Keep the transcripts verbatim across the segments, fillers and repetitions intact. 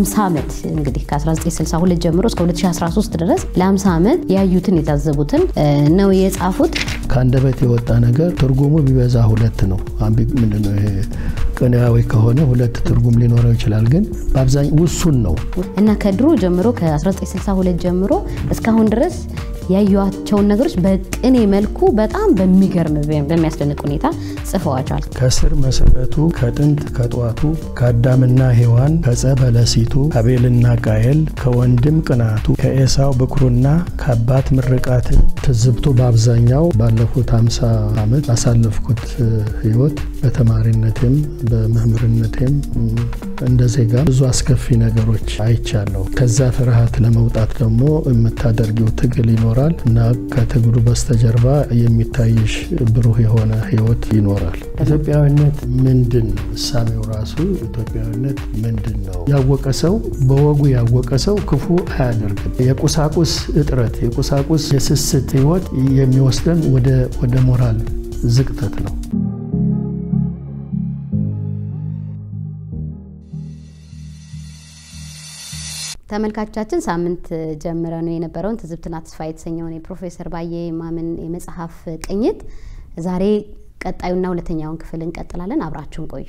ለ50 አመት እንግዲህ ከ1962 ጀምሮ እስከ ሁለት ሺህ አስራ ሶስት ድረስ ለ50 አመት ያዩትን የታዘቡትን ነው የጻፉት ካንደበት የወጣ ነገር ትርጉሙ ቢበዛ ሁለት ነው አንቢ ምንድነው ይሄ ቀናዊ ከሆነ ሁለት ትርጉም ሊኖረው ይችላል ግን በአብዛኛው ውሱን ነው እና ከድሮ ጀምሮ ከ1962 ጀምሮ እስካሁን ድረስ ያዩዋቸው ነገሮች በቅኔ መልኩ በጣም በሚገርም በሚያስደንቅ ሁኔታ ጽፈዋቸዋል ከስር መሰረቱ ከጥንት ከጧቱ ከአዳምና ሔዋን ከጸበለሲቱ ከአቤልና ቃየል ከወንድም ቅናቱ ከኤሳው በኩርና ከአባት ምርቃት ተዝብቶ በአብዛኛው ባለፉት ሃምሳ አመት አሳለፍኩት ህይወት በተማሪነቴም በመምህርነቴም እንደዜጋ ብዙ አስከፊ ነገሮች አይቻለሁ ከዛ ፍርሃት ለመውጣት ደግሞ የምታደርጊው ትግል ይኖራል እና ከትግሉ በስተጀርባ የሚታይሽ ብሩህ የሆነ ህይወት ይኖራል ኢትዮጵያዊነት ምንድነው ሳሚው ራሱ ኢትዮጵያዊነት ምንድነው ያወቀ ሰው በወጉ ያወቀ ሰው ክፉ አያደርግም የቁሳቁስ እጥረት የቁሳቁስ የስስት ህይወት የሚወስደን ወደ ወደ ሞራል ዝቅጠት ነው ተመልካቾቻችን ሳምንት ጀምረነው የነበረውን ትዝብትና ተስፋ የተሰኘውን የፕሮፌሰር ባየ ማመን የመጽሐፍ ቅኝት ዛሬ ቀጣዩና ሁለተኛውን ክፍል እንቀጥላለን አብራችሁን ቆዩ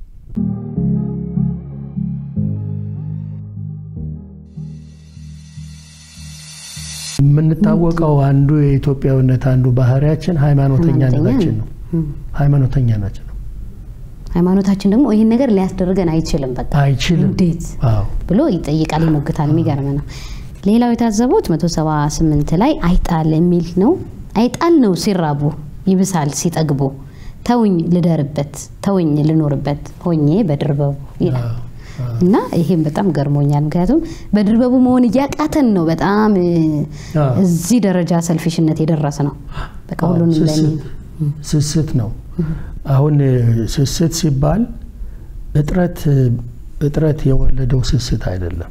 ምን ታወቀው አንዱ የኢትዮጵያዊነት አንዱ ባህሪያችን ሃይማኖተኛነታችን ነው ሃይማኖተኛነታችን ሃይማኖታችን ደግሞ ይሄን ነገር ሊያስደርገን አይችልም በቃ አይችልም እንዴት አዎ ብሎ ይጠይቃል ይሞግታል የሚገርም ነው ሌላው የታዘቡት መቶ ሰባ ስምንት ላይ አይጣል የሚል ነው አይጣል ነው ሲራቡ ይብሳል ሲጠግቡ ተውኝ ልደርበት ተውኝ ልኖርበት ሆኜ በድርበቡ ይላል እና ይሄም በጣም ገርሞኛል ምክንያቱም በድርበቡ መሆን ያቃተን ነው በጣም እዚህ ደረጃ ሰልፊሽነት የደረሰ ነው በቃ ሁሉንም ለኔ ስስት ነው አሁን ስስት ሲባል እጥረት እጥረት የወለደው ስስት አይደለም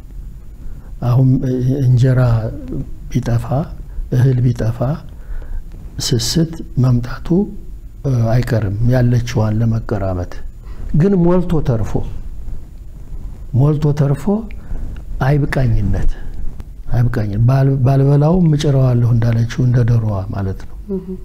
አሁን እንጀራ ቢጠፋ እህል ቢጠፋ ስስት መምጣቱ አይቀርም ያለችዋን ለመቀራመት ግን ሞልቶ ተርፎ ሞልቶ ተርፎ አይብቃኝነት አይብቃኝ ባልበላው ምጭራዋለሁ እንዳለችው እንደደሮዋ ማለት ነው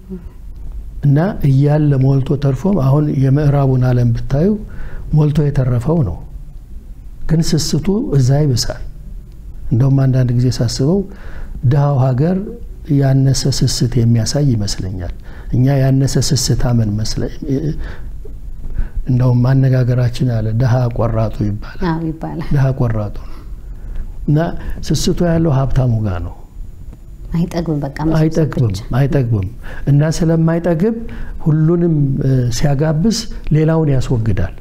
እና እያለ ሞልቶ ተርፎም አሁን የምዕራቡን ዓለም ብታዩ ሞልቶ የተረፈው ነው ግን ስስቱ እዛ ይብሳል እንደውም አንዳንድ ጊዜ ሳስበው ደሃው ሀገር ያነሰ ስስት የሚያሳይ ይመስለኛል እኛ ያነሰ ስስት አመን መስለኝ እንደውም ማነጋገራችን አለ ደሃ ቆራጡ ይባላል አዎ ይባላል ደሃ ቆራጡ እና ስስቱ ያለው ሀብታሙ ጋር ነው አይጠግብም በቃ አይጠግብም አይጠግብም እና ስለማይጠግብ ሁሉንም ሲያጋብስ ሌላውን ያስወግዳል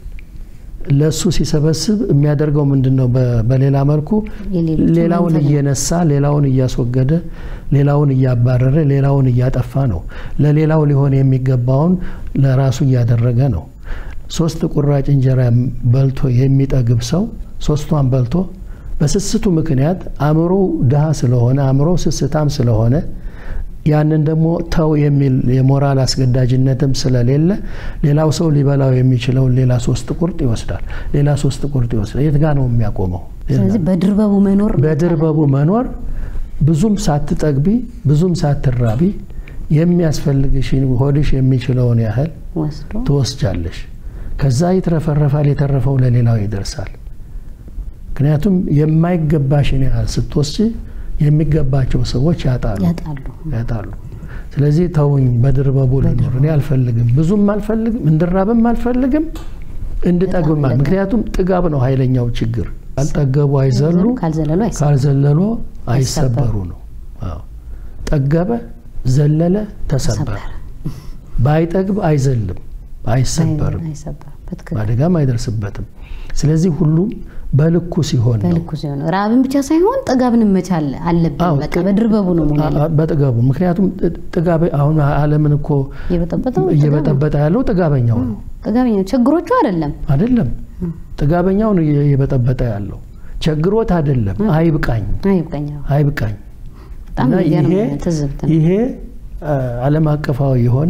ለሱ ሲሰበስብ የሚያደርገው ምንድነው በሌላ መልኩ ሌላውን እየነሳ ሌላውን እያስወገደ ሌላውን እያባረረ ሌላውን እያጠፋ ነው ለሌላው ሊሆን የሚገባውን ለራሱ እያደረገ ነው ሶስት ቁራጭ እንጀራ በልቶ የሚጠግብ ሰው ሶስቷን በልቶ በስስቱ ምክንያት አምሮ ደሃ ስለሆነ አምሮ ስስታም ስለሆነ ያንን ደግሞ ተው የሚል የሞራል አስገዳጅነትም ስለሌለ ሌላው ሰው ሊበላው የሚችለው ሌላ ሶስት ቁርጥ ይወስዳል ሌላ ሶስት ቁርጥ ይወስዳል የት ጋር ነው የሚያቆመው ስለዚህ በድርበቡ መኖር በድርበቡ መኖር ብዙም ሳትጠግቢ ብዙም ሳትራቢ የሚያስፈልግሽን ሆድሽ የሚችለውን ያህል ወስዶ ተወስጃለሽ ከዛ ይትረፈረፋል የተረፈው ለሌላው ይደርሳል ምክንያቱም የማይገባሽን ያህል ስትወስጂ የሚገባቸው ሰዎች ያጣሉ ያጣሉ ያጣሉ ስለዚህ ተውኝ በድርበቡ ልኖር እኔ አልፈልግም ብዙም አልፈልግም እንድራብም አልፈልግም እንድጠግብም ምክንያቱም ጥጋብ ነው ኃይለኛው ችግር አልጠገቡ አይዘሉ ካልዘለሉ አይሰበሩ ካልዘለሉ አይሰበሩ ነው አዎ ጠገበ ዘለለ ተሰበረ ባይጠግብ አይዘልም አይሰበርም አይሰበርም በትክክል አደጋም አይደርስበትም ስለዚህ ሁሉም በልኩ ሲሆን ነው በልኩ ሲሆን ራብን ብቻ ሳይሆን ጥጋብንም መቻል አለብን በቃ በድርበቡ ነው ማለት በጥጋቡ ምክንያቱም ጥጋብ አሁን ዓለምን እኮ የበጠበጠው የበጠበጠ ያለው ጥጋበኛው ነው ጥጋበኛው ችግሮቹ አይደለም አይደለም ጥጋበኛው ነው የበጠበጠ ያለው ችግሮት አይደለም አይብቃኝ አይብቃኝ አይብቃኝ በጣም ይሄ ተዝብተ ይሄ ዓለም አቀፋዊ የሆነ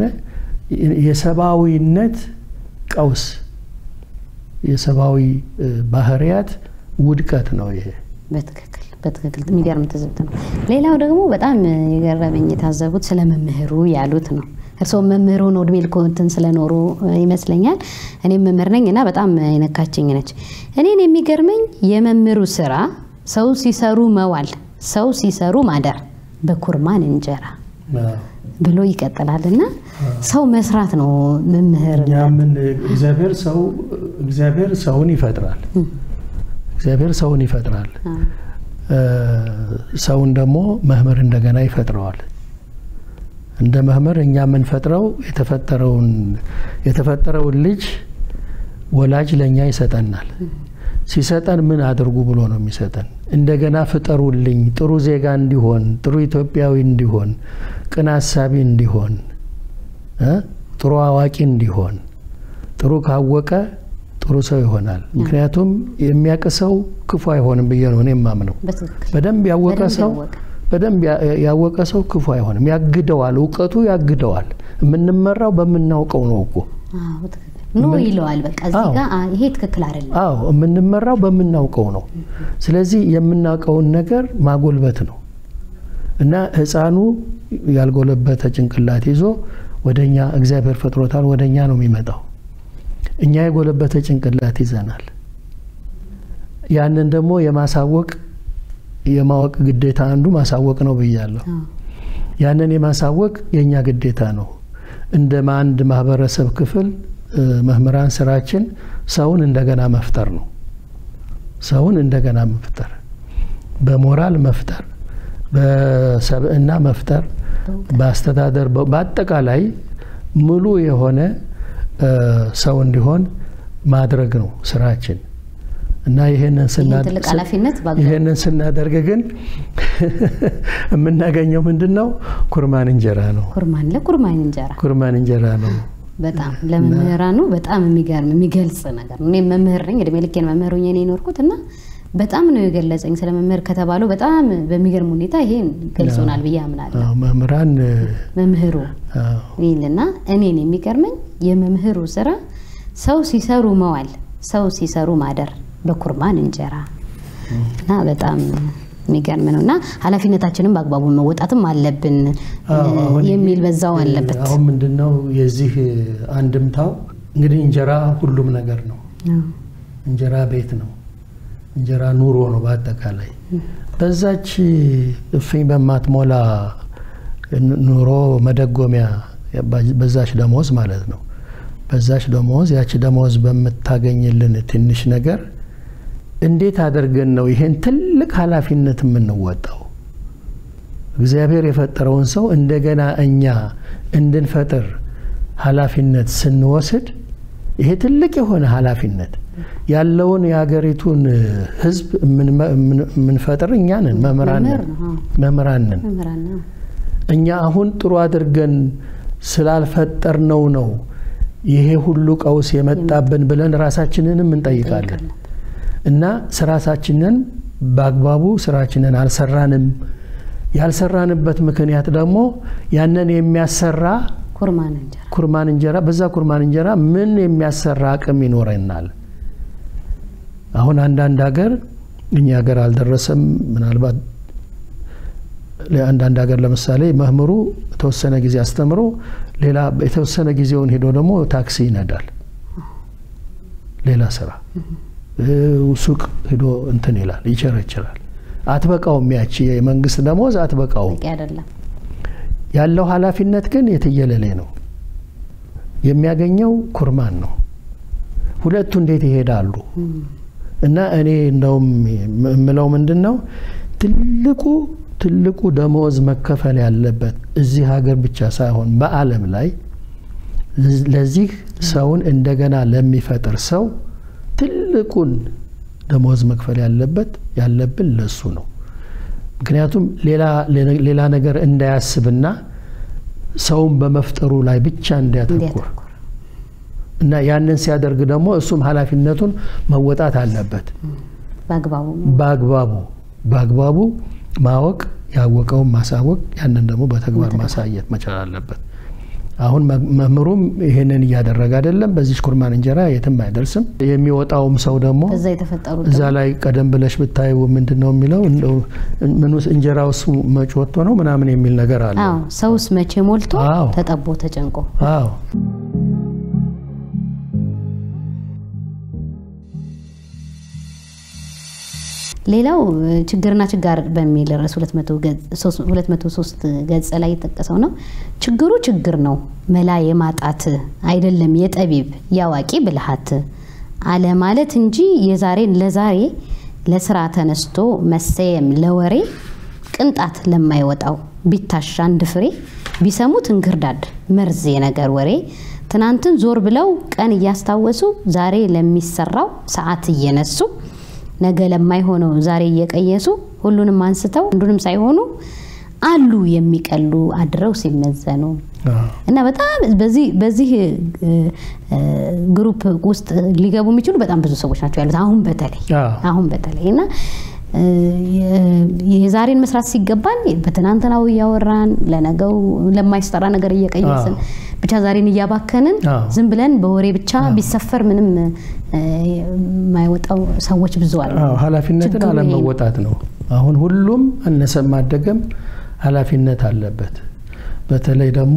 የሰባዊነት ቀውስ የሰባዊ ባህሪያት ውድቀት ነው ይሄ። በትክክል በትክክል የሚገርም ትዝብት ነው። ሌላው ደግሞ በጣም የገረመኝ የታዘቡት ስለ መምህሩ ያሉት ነው። እርሶ መምህሩ ነው እድሜ ልኮንትን ስለኖሩ ይመስለኛል። እኔም መምህር ነኝ እና በጣም የነካችኝ ነች። እኔን የሚገርመኝ የመምህሩ ስራ ሰው ሲሰሩ መዋል፣ ሰው ሲሰሩ ማደር በኩርማን እንጀራ ብሎ ይቀጥላልና ሰው መስራት ነው መምህር። ያምን እግዚአብሔር ሰው እግዚአብሔር ሰውን ይፈጥራል። እግዚአብሔር ሰውን ይፈጥራል። ሰውን ደግሞ መምህር እንደገና ይፈጥረዋል። እንደ መምህር እኛ ምን ፈጥረው የተፈጠረውን የተፈጠረውን ልጅ ወላጅ ለኛ ይሰጠናል። ሲሰጠን ምን አድርጉ ብሎ ነው የሚሰጠን? እንደገና ፍጠሩልኝ፣ ጥሩ ዜጋ እንዲሆን፣ ጥሩ ኢትዮጵያዊ እንዲሆን፣ ቅን አሳቢ እንዲሆን፣ ጥሩ አዋቂ እንዲሆን። ጥሩ ካወቀ ጥሩ ሰው ይሆናል። ምክንያቱም የሚያቀሰው ክፉ አይሆንም ብዬ ነው እኔ የማምነው። በደንብ ያወቀ ሰው በደንብ ያወቀ ሰው ክፉ አይሆንም። ያግደዋል፣ ዕውቀቱ ያግደዋል። የምንመራው በምናውቀው ነው እኮ። አዎ ነው ይለዋል። በቃ እዚህ ጋር ይሄ ትክክል አይደለም። አዎ የምንመራው በምናውቀው ነው። ስለዚህ የምናውቀውን ነገር ማጎልበት ነው እና ሕፃኑ ያልጎለበተ ጭንቅላት ይዞ ወደኛ እግዚአብሔር ፈጥሮታል፣ ወደኛ ነው የሚመጣው። እኛ የጎለበተ ጭንቅላት ይዘናል። ያንን ደግሞ የማሳወቅ የማወቅ ግዴታ አንዱ ማሳወቅ ነው ብያለሁ። ያንን የማሳወቅ የኛ ግዴታ ነው። እንደ አንድ ማህበረሰብ ክፍል መምህራን ስራችን ሰውን እንደገና መፍጠር ነው። ሰውን እንደገና መፍጠር፣ በሞራል መፍጠር፣ በሰብዕና መፍጠር፣ በአስተዳደር በአጠቃላይ ሙሉ የሆነ ሰው እንዲሆን ማድረግ ነው ስራችን እና ይሄንን ስናደርግ ይሄንን ስናደርግ ግን የምናገኘው ምንድነው? ኩርማን እንጀራ ነው። ኩርማን ለኩርማን እንጀራ ኩርማን እንጀራ ነው። በጣም ለመምህራኑ በጣም የሚገርም የሚገልጽ ነገር ነው። እኔ መምህር ነኝ፣ እድሜ ልኬን መምህር ሆኜ ነው የኖርኩትና በጣም ነው የገለጸኝ። ስለ መምህር ከተባለው በጣም በሚገርም ሁኔታ ይሄን ገልጾናል ብዬ አምናለሁ። አዎ መምህራን መምህሩ ይልና እኔን የሚገርመኝ የመምህሩ ስራ ሰው ሲሰሩ መዋል፣ ሰው ሲሰሩ ማደር በኩርማን እንጀራ እና በጣም የሚገርም ነውና ኃላፊነታችንን በአግባቡ መወጣትም አለብን የሚል በዛው አለበት። አሁን ምንድነው የዚህ አንድምታው? እንግዲህ እንጀራ ሁሉም ነገር ነው። እንጀራ ቤት ነው። እንጀራ ኑሮ ነው በአጠቃላይ። በዛች እፍኝ በማትሞላ ኑሮ መደጎሚያ በዛች ደሞዝ ማለት ነው። በዛች ደሞዝ ያቺ ደሞዝ በመታገኝልን ትንሽ ነገር እንዴት አድርገን ነው ይሄን ትልቅ ኃላፊነት የምንወጣው? እግዚአብሔር የፈጠረውን ሰው እንደገና እኛ እንድንፈጥር ኃላፊነት ስንወስድ ይሄ ትልቅ የሆነ ኃላፊነት ያለውን የሀገሪቱን ህዝብ ምን ፈጥር እኛ ነን፣ መምህራን መምህራን ነን። እኛ አሁን ጥሩ አድርገን ስላልፈጠርነው ነው ይሄ ሁሉ ቀውስ የመጣብን ብለን ራሳችንንም እንጠይቃለን። እና ስራችንን በአግባቡ ስራችንን አልሰራንም። ያልሰራንበት ምክንያት ደግሞ ያንን የሚያሰራ ኩርማን እንጀራ ኩርማን እንጀራ በዛ ኩርማን እንጀራ ምን የሚያሰራ አቅም ይኖረናል? አሁን አንዳንድ ሀገር እኛ ሀገር አልደረሰም። ምናልባት ለአንዳንድ ሀገር ለምሳሌ መምህሩ ተወሰነ ጊዜ አስተምሮ ሌላ የተወሰነ ጊዜውን ሄዶ ደግሞ ታክሲ ይነዳል፣ ሌላ ስራ ሱቅ ሄዶ እንትን ይላል፣ ይቸረችራል። አትበቃውም። ያቺ የመንግስት ደሞዝ አትበቃውም አይደለም። ያለው ኃላፊነት ግን የትየለሌ ነው። የሚያገኘው ኩርማን ነው። ሁለቱ እንዴት ይሄዳሉ? እና እኔ እንደውም ምለው ምንድነው ትልቁ ትልቁ ደሞዝ መከፈል ያለበት እዚህ ሀገር ብቻ ሳይሆን በዓለም ላይ ለዚህ ሰውን እንደገና ለሚፈጥር ሰው ትልቁን ደሞዝ መክፈል ያለበት ያለብን ለሱ ነው። ምክንያቱም ሌላ ሌላ ነገር እንዳያስብና ሰውን በመፍጠሩ ላይ ብቻ እንዲያተኩር እና ያንን ሲያደርግ ደግሞ እሱም ኃላፊነቱን መወጣት አለበት። ባግባቡ ባግባቡ ባግባቡ ማወቅ፣ ያወቀውን ማሳወቅ፣ ያንን ደግሞ በተግባር ማሳየት መቻል አለበት። አሁን መምህሩም ይሄንን ያደረገ አይደለም በዚህ ኩርማን እንጀራ የትም አይደርስም የሚወጣውም ሰው ደግሞ እዛ የተፈጠሩ እዛ ላይ ቀደም ብለሽ ብታዩ ምንድነው የሚለው እንደው ምኑስ እንጀራውስ መጭ ወጥቶ ነው ምናምን የሚል ነገር አለ አዎ ሰውስ መቼ ሞልቶ ተጠቦ ተጨንቆ አዎ ሌላው ችግርና ችጋር በሚል ርዕስ ሁለት መቶ ሶስት ገጽ ላይ የተጠቀሰው ነው ችግሩ ችግር ነው መላ የማጣት አይደለም የጠቢብ ያዋቂ ብልሃት አለ ማለት እንጂ የዛሬን ለዛሬ ለስራ ተነስቶ መሰየም ለወሬ ቅንጣት ለማይወጣው ቢታሻ አንድ ፍሬ ቢሰሙት እንግርዳድ መርዝ የነገር ወሬ ትናንትን ዞር ብለው ቀን እያስታወሱ ዛሬ ለሚሰራው ሰዓት እየነሱ ነገ ለማይሆነው ዛሬ እየቀየሱ ሁሉንም አንስተው እንዱንም ሳይሆኑ አሉ የሚቀሉ አድረው ሲመዘኑ እና በጣም በዚህ በዚህ ግሩፕ ውስጥ ሊገቡ የሚችሉ በጣም ብዙ ሰዎች ናቸው ያሉት አሁን በተለይ አሁን በተለይና የዛሬን መስራት ሲገባን በትናንትናው ያወራን ለነገው ለማይስተራ ነገር እየቀየስን ብቻ ዛሬን ያባከንን ዝም ብለን በወሬ ብቻ ቢሰፈር ምንም ማይወጣው ሰዎች ብዙ አሉ አዎ ኃላፊነትን አለመወጣት ነው አሁን ሁሉም እነሰማ አደገም ኃላፊነት አለበት በተለይ ደግሞ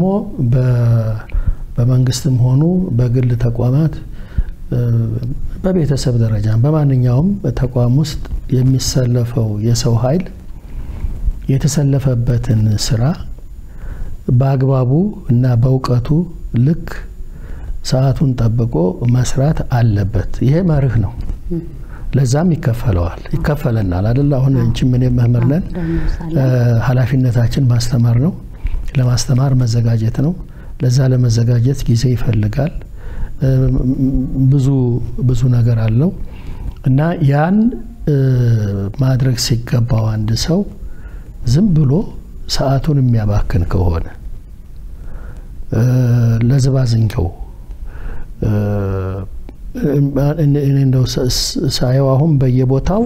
በመንግስትም ሆኑ በግል ተቋማት በቤተሰብ ደረጃ በማንኛውም ተቋም ውስጥ የሚሰለፈው የሰው ኃይል የተሰለፈበትን ስራ በአግባቡ እና በእውቀቱ ልክ ሰዓቱን ጠብቆ መስራት አለበት ይሄ መርህ ነው ለዛም ይከፈለዋል ይከፈለናል አይደል አሁን እንቺ ምን መምህርነን ኃላፊነታችን ማስተማር ነው ለማስተማር መዘጋጀት ነው ለዛ ለመዘጋጀት ጊዜ ይፈልጋል ብዙ ብዙ ነገር አለው እና ያን ማድረግ ሲገባው አንድ ሰው ዝም ብሎ ሰዓቱን የሚያባክን ከሆነ ለዝባዝንከው እኔ እንደው ሳይው አሁን በየቦታው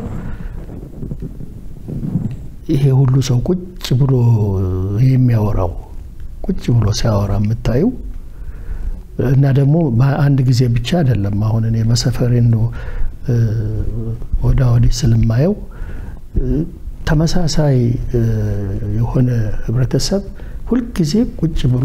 ይሄ ሁሉ ሰው ቁጭ ብሎ የሚያወራው ቁጭ ብሎ ሲያወራ የምታዩ እና ደግሞ አንድ ጊዜ ብቻ አይደለም አሁን እኔ በሰፈሬ ነው ወዳ ወዲህ ስለማየው ተመሳሳይ የሆነ ህብረተሰብ ሁሉ ጊዜ ቁጭ ብሎ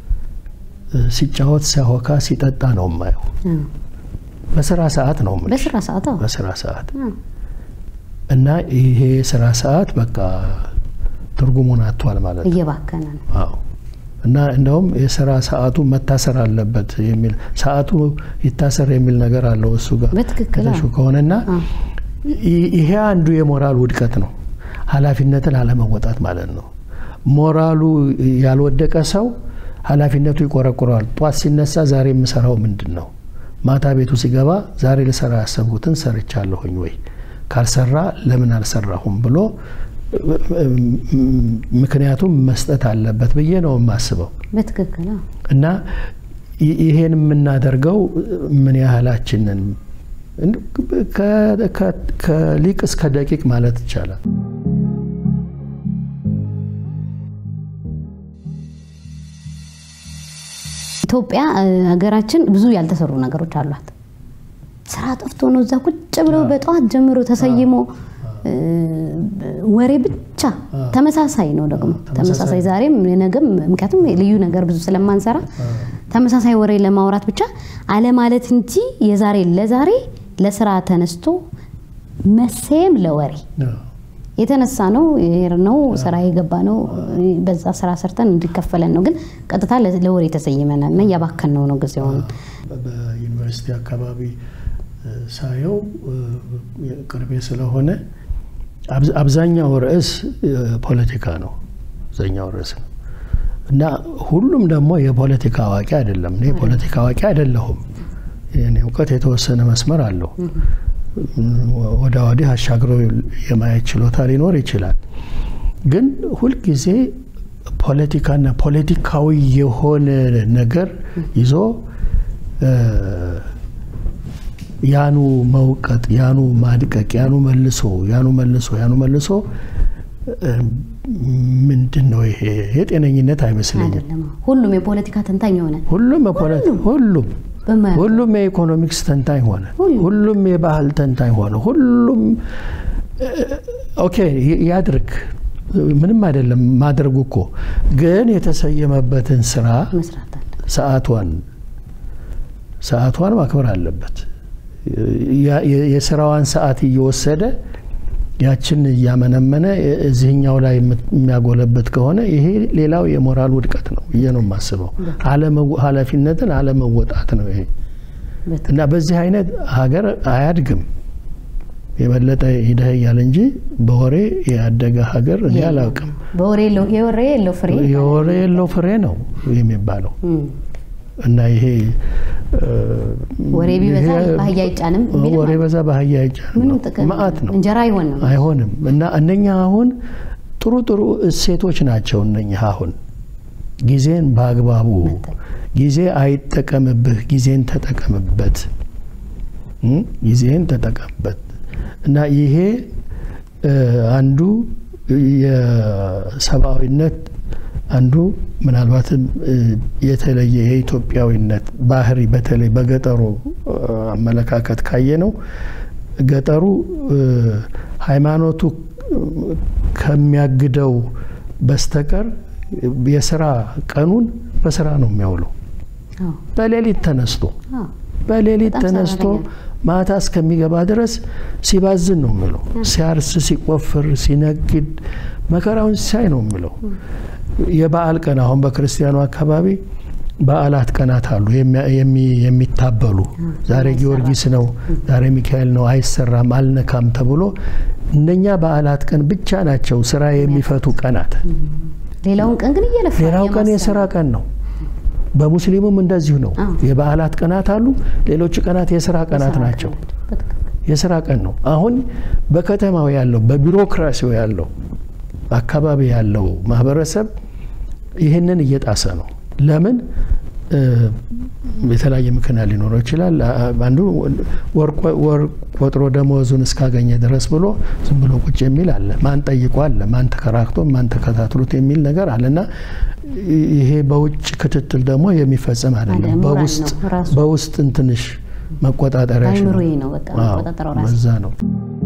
ሲጫወት ሲያወካ ሲጠጣ ነው የማየው በስራ ሰዓት ነው በስራ ሰዓት በስራ ሰዓት እና ይሄ ስራ ሰዓት በቃ ትርጉሙን አጥቷል ማለት ነው እየባከነ ነው አዎ እና እንደውም የሥራ ሰዓቱ መታሰር አለበት የሚል ሰዓቱ ይታሰር የሚል ነገር አለው እሱ ጋር በትክክል እሱ ከሆነና ይሄ አንዱ የሞራል ውድቀት ነው ኃላፊነትን አለመወጣት ማለት ነው ሞራሉ ያልወደቀ ሰው ኃላፊነቱ ይቆረቆራል ጧት ሲነሳ ዛሬ የምሰራው ምንድነው ማታ ቤቱ ሲገባ ዛሬ ለሰራ ያሰብኩትን ሰርቻለሁኝ ወይ ካልሰራ ለምን አልሰራሁም ብሎ ምክንያቱም መስጠት አለበት በየ ነው ማስበው በትክክል እና ይሄን የምናደርገው ምን ያህላችንን ከሊቅ እስከ ደቂቅ ማለት ይቻላል ኢትዮጵያ ሀገራችን ብዙ ያልተሰሩ ነገሮች አሏት ስራ ጠፍቶ ነው እዛ ቁጭ ብለው በጧት ጀምሮ ተሰይሞ ወሬ ብቻ ተመሳሳይ ነው ደግሞ ተመሳሳይ ዛሬም ነገም ምክንያቱም ልዩ ነገር ብዙ ስለማንሰራ ተመሳሳይ ወሬ ለማውራት ብቻ አለ ማለት እንጂ የዛሬ ለዛሬ ለስራ ተነስቶ መሰየም ለወሬ የተነሳ ነው ነው ስራ የገባ ነው በዛ ስራ ሰርተን እንዲከፈለን ነው ግን ቀጥታ ለወሬ ተሰይመናል እና ያባከነው ነው ግዚያው በዩኒቨርሲቲ አካባቢ ሳየው ቅርቤ ስለሆነ አብዛኛው ርዕስ ፖለቲካ ነው አብዛኛው ርዕስ እና ሁሉም ደግሞ የፖለቲካ አዋቂ አይደለም እኔ ፖለቲካ አዋቂ አይደለሁም የኔ ዕውቀት የተወሰነ መስመር አለው ወዳ ወዲህ አሻግሮ የማየት ችሎታ ሊኖር ይችላል ግን ሁሉ ጊዜ ፖለቲካና ፖለቲካዊ የሆነ ነገር ይዞ ያኑ መውቀጥ ያኑ ማድቀቅ ያኑ መልሶ ያኑ መልሶ ያኑ መልሶ ምንድነው ይሄ የጤነኝነት አይመስለኝም ሁሉም የፖለቲካ ተንታኝ ሆነ ሁሉም የፖለቲካ ሁሉም ሁሉም የኢኮኖሚክስ ተንታኝ ሆነ ሁሉም የባህል ተንታኝ ሆነ ሁሉም ኦኬ ያድርግ ምንም አይደለም ማድረጉ እኮ ግን የተሰየመበትን ስራ መስራት አለ ሰዓቷን ሰዓቷን ማክበር አለበት የስራዋን ሰዓት እየወሰደ ያችን ያመነመነ እዚህኛው ላይ የሚያጎለበት ከሆነ ይሄ ሌላው የሞራል ውድቀት ነው እየነው ማስበው ዓለም ኃላፊነትን ዓለመወጣት ነው ይሄ እና በዚህ አይነት ሀገር አያድግም የበለጠ ይደህያል እንጂ በወሬ ያደገ ሀገር ያላውቅም በወሬ ነው የወሬ የለው ፍሬ የወሬ የለው ፍሬ ነው የሚባለው እና ይሄ ወሬ ቢበዛ ባህያ ይጫንም ወሬ በዛ ባህያ ይጫንም ማአት ነው እንጀራ አይሆንም አይሆንም እና እነኛ አሁን ጥሩ ጥሩ እሴቶች ናቸው እነኛ አሁን ጊዜን በአግባቡ ጊዜ አይጠቀምብህ ጊዜን ተጠቀምበት ጊዜን ተጠቀምበት እና ይሄ አንዱ የሰብአዊነት አንዱ ምናልባትም የተለየ የኢትዮጵያዊነት ባህሪ በተለይ በገጠሩ አመለካከት ካየነው ገጠሩ ሃይማኖቱ ከሚያግደው በስተቀር የሥራ ቀኑን በሥራ ነው የሚያውለው በሌሊት ተነስቶ በሌሊት ተነስቶ ማታ እስከሚገባ ድረስ ሲባዝን ነው የሚለው ሲያርስ ሲቆፍር ሲነግድ መከራውን ሲያይ ነው የሚለው የበዓል ቀን አሁን በክርስቲያኑ አካባቢ በዓላት ቀናት አሉ የሚታበሉ ዛሬ ጊዮርጊስ ነው ዛሬ ሚካኤል ነው አይሰራም አልነካም ተብሎ እነኛ በዓላት ቀን ብቻ ናቸው ስራ የሚፈቱ ቀናት ሌላውን ቀን ግን እየለፋ ሌላው ቀን የሥራ ቀን ነው በሙስሊሙም እንደዚሁ ነው የበዓላት ቀናት አሉ ሌሎች ቀናት የሥራ ቀናት ናቸው የሥራ ቀን ነው አሁን በከተማው ያለው በቢሮክራሲው ያለው አካባቢ ያለው ማህበረሰብ ይሄንን እየጣሰ ነው ለምን የተለያየ ምክንያት ሊኖረው ይችላል አንዱ ወር ቆጥሮ ደሞዙን እስካገኘ ድረስ ብሎ ዝም ብሎ ቁጭ የሚል አለ ማን ጠይቋል ማን ተከራክቶ ማን ተከታትሎት የሚል ነገር አለና ይሄ በውጭ ክትትል ደግሞ የሚፈጸም አይደለም በውስጥ በውስጥ እንትንሽ መቆጣጠሪያ ነው በቃ መቆጣጠሪያው ራስ በዛ ነው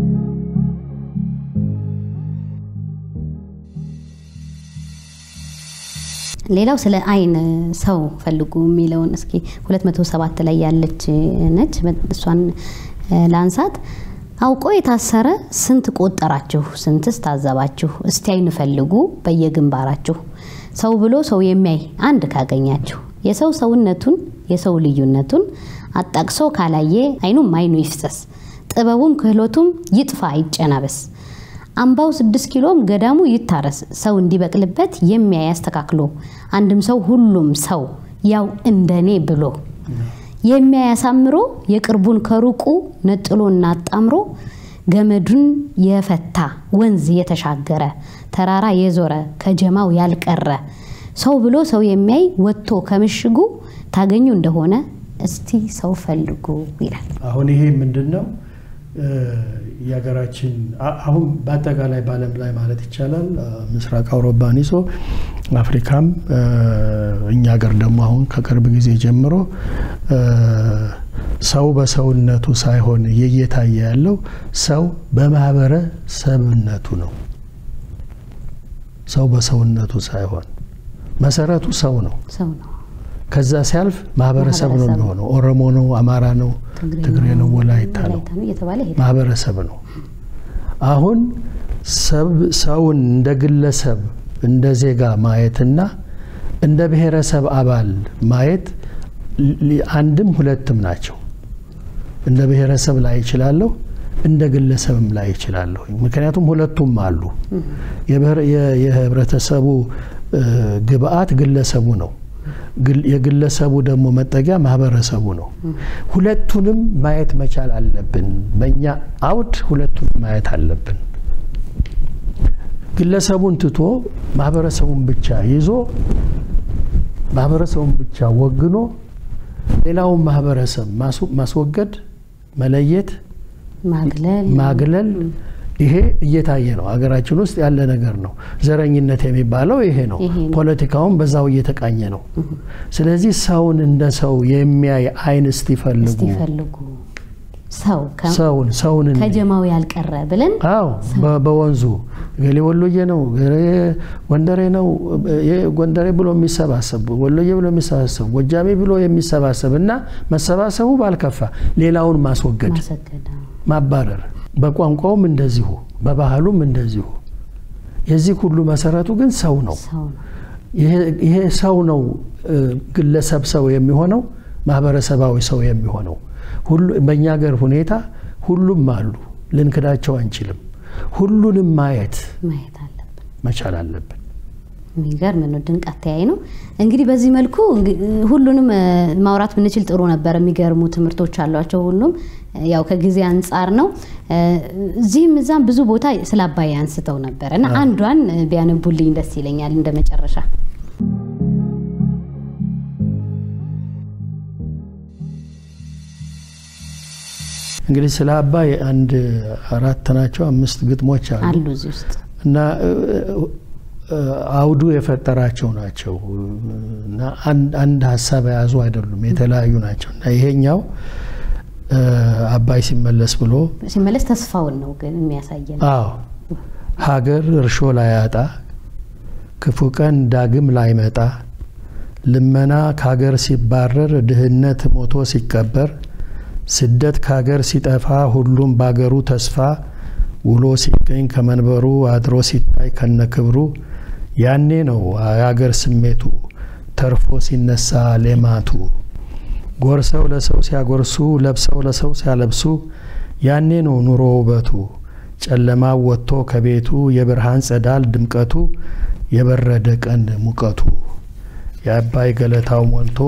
ሌላው ስለ አይን ሰው ፈልጉ የሚለውን እስኪ ሁለት መቶ ሰባት ላይ ያለች ነች እሷን ላንሳት አውቆ የታሰረ ስንት ቆጠራችሁ ስንትስ ታዘባችሁ እስቲ አይን ፈልጉ በየግንባራችሁ ሰው ብሎ ሰው የሚያይ አንድ ካገኛችሁ የሰው ሰውነቱን የሰው ልዩነቱን አጣቅሶ ካላየ አይኑም አይኑ ይፍሰስ ጥበቡም ክህሎቱም ይጥፋ ይጨናበስ አምባው ስድስት ኪሎም ገዳሙ ይታረስ ሰው እንዲበቅልበት የሚያይ ያስተካክሎ አንድም ሰው ሁሉም ሰው ያው እንደኔ ብሎ የሚያይ ያሳምሮ የቅርቡን ከሩቁ ነጥሎና አጣምሮ ገመዱን የፈታ ወንዝ የተሻገረ ተራራ የዞረ ከጀማው ያልቀረ ሰው ብሎ ሰው የሚያይ ወጥቶ ከምሽጉ ታገኙ እንደሆነ እስቲ ሰው ፈልጉ ይላል አሁን ይሄ ምንድነው ያገራችን አሁን በአጠቃላይ ባለም ላይ ማለት ይቻላል ምስራቅ አውሮፓን ይዞ አፍሪካም እኛ ሀገር ደግሞ አሁን ከቅርብ ጊዜ ጀምሮ ሰው በሰውነቱ ሳይሆን እየታየ ያለው ሰው በማህበረሰብነቱ ነው ሰው በሰውነቱ ሳይሆን መሰረቱ ሰው ነው ሰው ነው ከዛ ሲያልፍ ማህበረሰብ ነው የሚሆነው ኦሮሞ ነው አማራ ነው ትግሬ ነው ወላይታ ነው ማህበረሰብ ነው አሁን ሰውን እንደ ግለሰብ እንደ ዜጋ ማየትና እንደ ብሔረሰብ አባል ማየት አንድም ሁለትም ናቸው እንደ ብሔረሰብ ላይ ይችላል እንደ ግለሰብም ላይ ይችላል ምክንያቱም ሁለቱም አሉ የህብረተሰቡ ግብአት ግለሰቡ ነው የግለሰቡ ደግሞ መጠጊያ ማህበረሰቡ ነው ሁለቱንም ማየት መቻል አለብን በእኛ አውድ ሁለቱንም ማየት አለብን ግለሰቡን ትቶ ማህበረሰቡን ብቻ ይዞ ማህበረሰቡን ብቻ ወግኖ ሌላው ማህበረሰብ ማስወገድ መለየት ማግለል ማግለል ይሄ እየታየ ነው ሀገራችን ውስጥ ያለ ነገር ነው ዘረኝነት የሚባለው ይሄ ነው ፖለቲካውን በዛው እየተቃኘ ነው ስለዚህ ሰውን እንደ ሰው የሚያይ አይን እስቲፈልጉ እስቲፈልጉ ሰው ሰውን ሰውን ከጀማው ያልቀረ ብለን አዎ በወንዙ ገሌ ወሎዬ ነው ገሌ ጎንደሬ ነው ጎንደሬ ብሎ የሚሰባሰብ ወሎዬ ብሎ የሚሰባሰብ ጎጃሜ ብሎ የሚሰባሰብና መሰባሰቡ ባልከፋ ሌላውን ማስወገድ ማባረር በቋንቋውም እንደዚሁ በባህሉም እንደዚሁ የዚህ ሁሉ መሰረቱ ግን ሰው ነው ይሄ ይሄ ሰው ነው ግለሰብ ሰው የሚሆነው ማህበረሰባዊ ሰው የሚሆነው ሁሉ በእኛ ሀገር ሁኔታ ሁሉም አሉ ልንክዳቸው አንችልም ሁሉንም ማየት ማየት አለብን መቻል አለብን የሚገርም ነው ድንቅ አተያይ ነው እንግዲህ በዚህ መልኩ ሁሉንም ማውራት ብንችል ጥሩ ነበር የሚገርሙ ትምህርቶች አሏቸው ሁሉም ያው ከጊዜ አንፃር ነው እዚህም እዛም ብዙ ቦታ ስለ አባይ አንስተው ነበርና አንዷን ቢያነቡልኝ ደስ ይለኛል እንደመጨረሻ እንግዲህ ስለ አባይ አንድ አራት ናቸው አምስት ግጥሞች አሉ አሉ እዚህ ውስጥ እና አውዱ የፈጠራቸው ናቸው እና አንድ አንድ ሐሳብ ያዙ አይደሉም የተለያዩ ናቸው እና ይሄኛው አባይ ሲመለስ ብሎ ሲመለስ ተስፋውን ነው ግን የሚያሳየን አዎ ሀገር እርሾ ላይ ያጣ ክፉ ቀን ዳግም ላይ መጣ ልመና ከሀገር ሲባረር ድህነት ሞቶ ሲቀበር ስደት ከሀገር ሲጠፋ ሁሉም ባገሩ ተስፋ ውሎ ሲገኝ ከመንበሩ አድሮ ሲታይ ከነክብሩ ያኔ ነው የሀገር ስሜቱ ተርፎ ሲነሳ ሌማቱ ጎርሰው ለሰው ሲያጎርሱ ለብሰው ለሰው ሲያለብሱ ያኔ ነው ኑሮ ውበቱ ጨለማ ወጥቶ ከቤቱ የብርሃን ጸዳል ድምቀቱ የበረደ ቀን ሙቀቱ የአባይ ገለታው ሞልቶ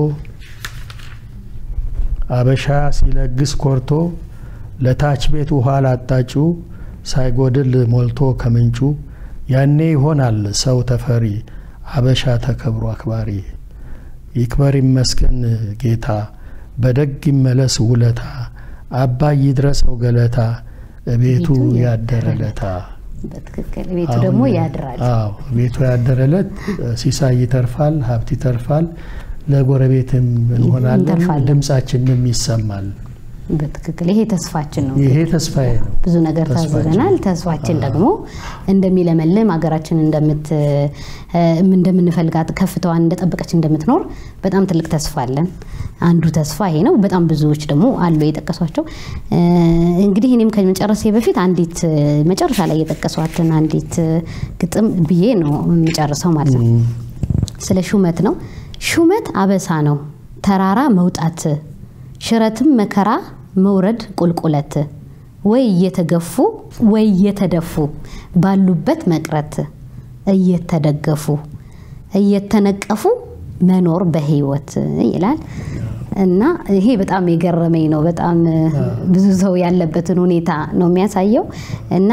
አበሻ ሲለግስ ኮርቶ ለታች ቤት ውሃ ላጣጩ ሳይጎድል ሞልቶ ከምንጩ ያኔ ይሆናል ሰው ተፈሪ አበሻ ተከብሮ አክባሪ ይክበር ይመስገን ጌታ በደግ ይመለስ ውለታ አባይ ይድረሰው ገለታ ቤቱ ያደረለታ በትክክል ቤቱ ደግሞ ያድራል አዎ ቤቱ ያደረለት ሲሳይ ይተርፋል ሀብት ይተርፋል ለጎረቤትም እንሆናለን ድምጻችንም ይሰማል በትክክል ይሄ ተስፋችን ነው ይሄ ተስፋዬ ነው ብዙ ነገር ታዘናል ተስፋችን ደግሞ እንደሚለመልም ሀገራችን እንደምት እንደምንፈልጋት ከፍታዋን እንደጠበቀች እንደምትኖር በጣም ትልቅ ተስፋ አለን አንዱ ተስፋ ይሄ ነው በጣም ብዙዎች ደግሞ አሉ የጠቀሷቸው እንግዲህ እኔም ከመጨረሴ በፊት አንዲት መጨረሻ ላይ የጠቀሷትን አንዲት ግጥም ብዬ ነው መጨረሻው ማለት ነው ስለ ሹመት ነው ሹመት አበሳ ነው ተራራ መውጣት ሽረትም መከራ መውረድ ቁልቁለት ወይ እየተገፉ ወይ እየተደፉ ባሉበት መቅረት እየተደገፉ እየተነቀፉ መኖር በህይወት ይላል እና ይሄ በጣም የገረመኝ ነው በጣም ብዙ ሰው ያለበትን ሁኔታ ነው የሚያሳየው እና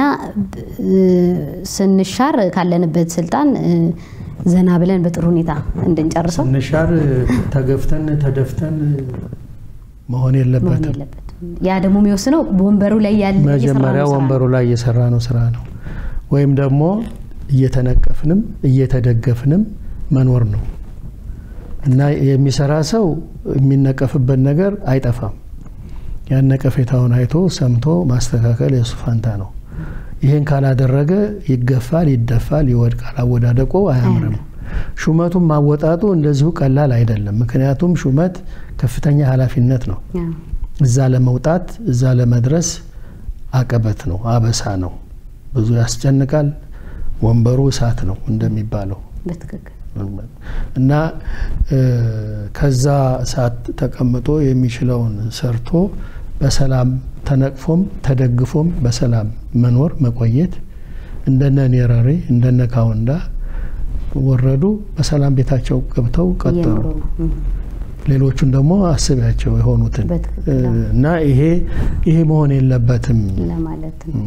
ስንሻር ካለንበት ስልጣን ዘና ብለን በጥሩ ሁኔታ እንድንጨርሰው ስንሻር ተገፍተን ተደፍተን መሆን የለበትም ያ ደግሞ የሚወስነው ወንበሩ ላይ ያለ መጀመሪያ ወንበሩ ላይ እየሰራ ነው ስራ ነው ወይም ደግሞ እየተነቀፍንም እየተደገፍንም መኖር ነው እና የሚሰራ ሰው የሚነቀፍበት ነገር አይጠፋም ያነቀፈታውን አይቶ ሰምቶ ማስተካከል የሱ ፋንታ ነው ይሄን ካላደረገ ይገፋል ይደፋል ይወድቃል አወዳደቆ አያምርም ሹመቱም ማወጣጡ እንደዚሁ ቀላል አይደለም ምክንያቱም ሹመት ከፍተኛ ኃላፊነት ነው እዛ ለመውጣት እዛ ለመድረስ አቀበት ነው አበሳ ነው ብዙ ያስጨንቃል ወንበሩ እሳት ነው እንደሚባለው በትክክል እና ከዛ እሳት ተቀምጦ የሚችለውን ሰርቶ በሰላም ተነቅፎም ተደግፎም በሰላም መኖር መቆየት እንደነ ኔራሪ እንደነ ካውንዳ ወረዱ በሰላም ቤታቸው ገብተው ቀጠሩ ሌሎቹን ደግሞ አስባቸው የሆኑትን እና ይሄ ይሄ መሆን የለበትም ለማለት ነው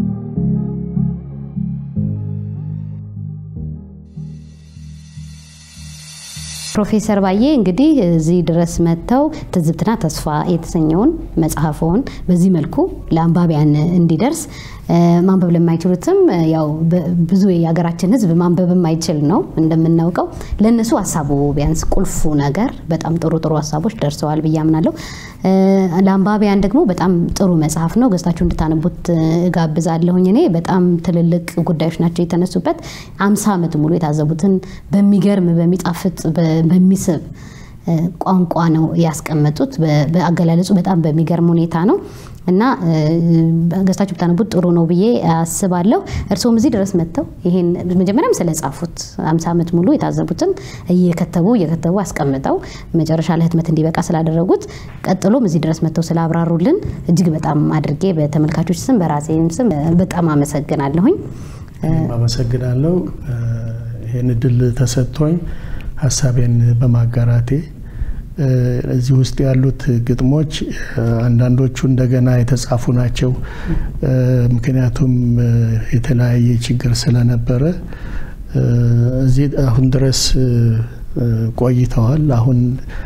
ፕሮፌሰር ባዬ እንግዲህ እዚህ ድረስ መተው ትዝብትና ተስፋ የተሰኘውን መጽሐፉን በዚህ መልኩ ለአንባቢያን እንዲደርስ ማንበብ ለማይችሉትም ያው ብዙ የሀገራችን ህዝብ ማንበብ የማይችል ነው እንደምናውቀው ለነሱ ሐሳቡ ቢያንስ ቁልፉ ነገር በጣም ጥሩ ጥሩ ሐሳቦች ደርሰዋል በያምናለሁ ለአንባቢያን ደግሞ በጣም ጥሩ መጽሐፍ ነው ገዝታችሁ እንድታነቡት ጋብዛለሁኝ እኔ በጣም ትልልቅ ጉዳዮች ናቸው የተነሱበት ሃምሳ ዓመት ሙሉ የታዘቡትን በሚገርም በሚጣፍጥ በሚስብ ቋንቋ ነው ያስቀመጡት በአገላለጹ በጣም በሚገርም ሁኔታ ነው እና ገዝታችሁ ብታነቡት ጥሩ ነው ብዬ አስባለሁ እርሶም እዚህ ድረስ መጥተው ይሄን መጀመሪያም ስለጻፉት ሃምሳ ዓመት ሙሉ የታዘቡትን እየከተቡ እየከተቡ አስቀምጠው መጨረሻ ለህትመት እንዲበቃ ስላደረጉት ቀጥሎም እዚህ ድረስ መጥተው ስላብራሩልን እጅግ በጣም አድርጌ በተመልካቾች ስም በራሴም ስም በጣም አመሰግናለሁኝ አመሰግናለሁ ይሄን ድል ተሰጥቶኝ ሐሳቤን በማጋራቴ እዚህ ውስጥ ያሉት ግጥሞች አንዳንዶቹ እንደገና የተጻፉ ናቸው ምክንያቱም የተለያየ ችግር ስለነበረ እዚህ አሁን ድረስ ቆይተዋል አሁን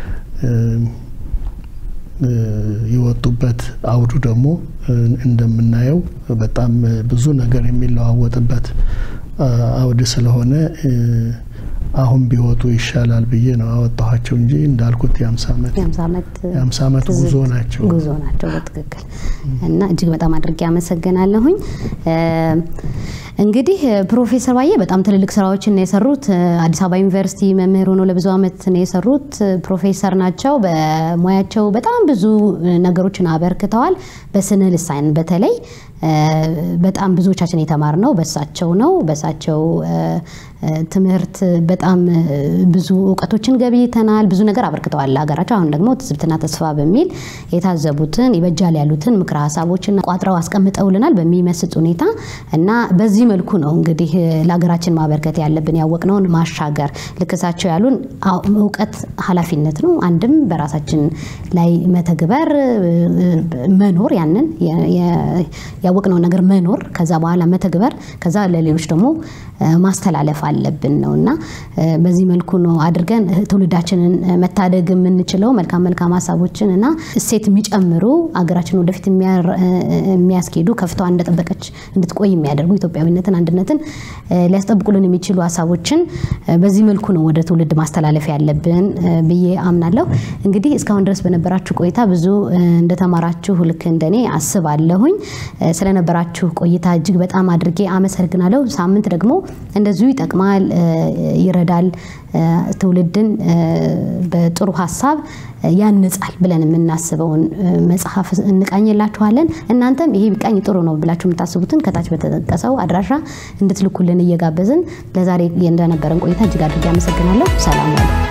ይወጡበት አውዱ ደግሞ እንደምናየው በጣም ብዙ ነገር የሚለዋወጥበት አውድ ስለሆነ አሁን ቢወጡ ይሻላል ብዬ ነው አወጣኋቸው እንጂ እንዳልኩት የ50 ዓመት የ50 ዓመት ጉዞ ናቸው ጉዞ ናቸው በትክክል እና እጅግ በጣም አድርጌ አመሰግናለሁኝ እንግዲህ ፕሮፌሰር ባየ በጣም ትልልቅ ስራዎችን የሰሩት አዲስ አበባ ዩኒቨርሲቲ መምህር ሆነው ለብዙ ዓመት ነው የሰሩት ፕሮፌሰር ናቸው በሙያቸው በጣም ብዙ ነገሮችን አበርክተዋል በስነ ልሳን በተለይ በጣም ብዙዎቻችን የተማርነው በሳቸው ነው በሳቸው ትምህርት በጣም ብዙ ዕውቀቶችን ገብይተናል ብዙ ነገር አበርክተዋል ለሀገራቸው አሁን ደግሞ ትዝብትና ተስፋ በሚል የታዘቡትን ይበጃል ያሉትን ምክረ ሐሳቦችን ቋጥረው አስቀምጠውልናል በሚመስጥ ሁኔታ እና በዚህ መልኩ ነው እንግዲህ ለሀገራችን ማበርከት ያለብን ያወቅነውን ማሻገር ልክሳቸው ያሉን ዕውቀት ኃላፊነት ነው አንድም በራሳችን ላይ መተግበር መኖር ያንን ያወቅነው ነገር መኖር ከዛ በኋላ መተግበር ከዛ ለሌሎች ደግሞ ማስተላለፍ አለብን ነውና በዚህ መልኩ ነው አድርገን ትውልዳችንን መታደግ የምንችለው መልካም መልካም ሐሳቦችንና እሴት የሚጨምሩ አገራችን ወደፊት የሚያስኬዱ ከፍታው እንደተጠበቀች እንድትቆይ የሚያደርጉ ኢትዮጵያዊነትን አንድነትን ሊያስጠብቁልን የሚችሉ ሐሳቦችን በዚህ መልኩ ነው ወደ ትውልድ ማስተላለፍ ያለብን ብዬ አምናለሁ እንግዲህ እስካሁን ድረስ በነበራችሁ ቆይታ ብዙ እንደተማራችሁ ልክ እንደኔ አስባለሁኝ ስለነበራችሁ ቆይታ እጅግ በጣም አድርጌ አመሰግናለሁ ሳምንት ደግሞ እንደዚሁ ይጠቅማል ይረዳል ትውልድን በጥሩ ሐሳብ ያንጻል ብለን የምናስበውን መጽሐፍ እንቃኝላችኋለን እናንተም ይሄ ቢቃኝ ጥሩ ነው ብላችሁ የምታስቡትን ከታች በተጠቀሰው አድራሻ እንድትልኩልን እየጋበዝን ለዛሬ እንደነበረን ቆይታ እጅግ አድርጌ አመሰግናለሁ ሰላም